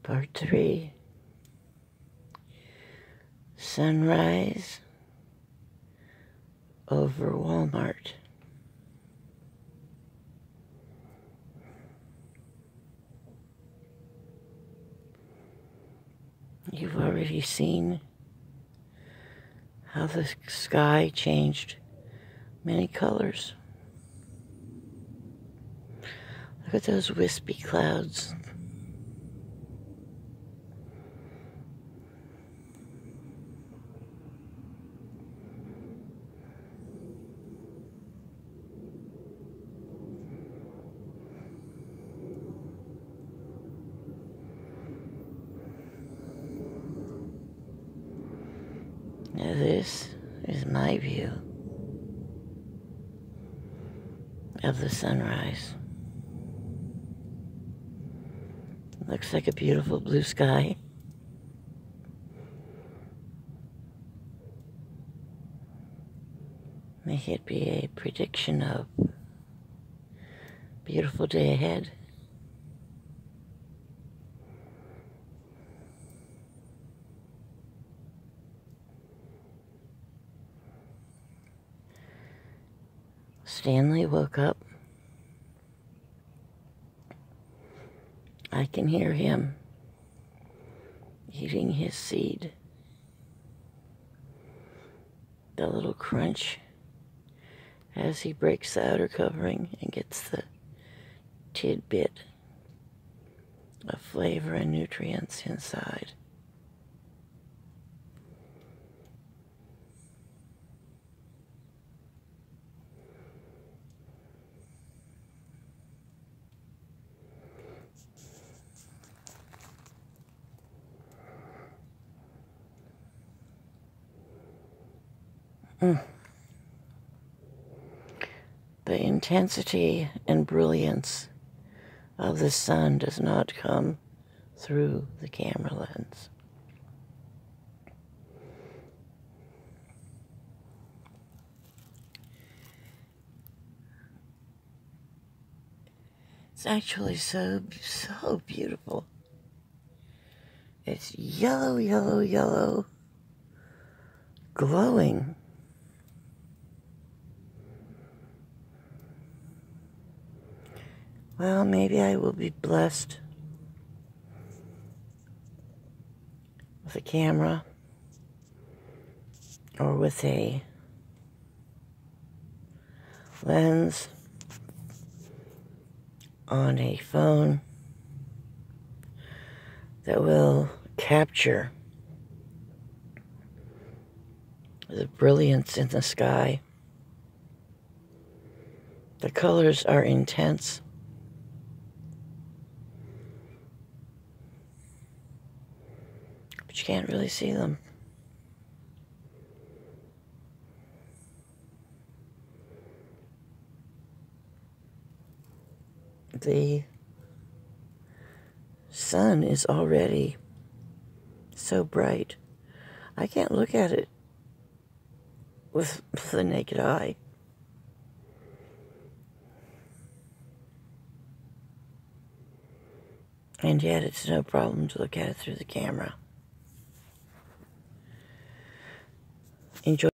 Part 3, sunrise over Walmart. You've already seen how the sky changed many colors. Look at those wispy clouds. Now this is my view of the sunrise. Looks like a beautiful blue sky. May it be a prediction of beautiful day ahead. Stanley woke up. I can hear him eating his seed. The little crunch as he breaks the outer covering and gets the tidbit of flavor and nutrients inside. The intensity and brilliance of the sun does not come through the camera lens. It's actually so beautiful. It's yellow, yellow, yellow, glowing. Well, maybe I will be blessed with a camera or with a lens on a phone that will capture the brilliance in the sky. The colors are intense. But you can't really see them. The sun is already so bright. I can't look at it with the naked eye. And yet it's no problem to look at it through the camera. Enjoy.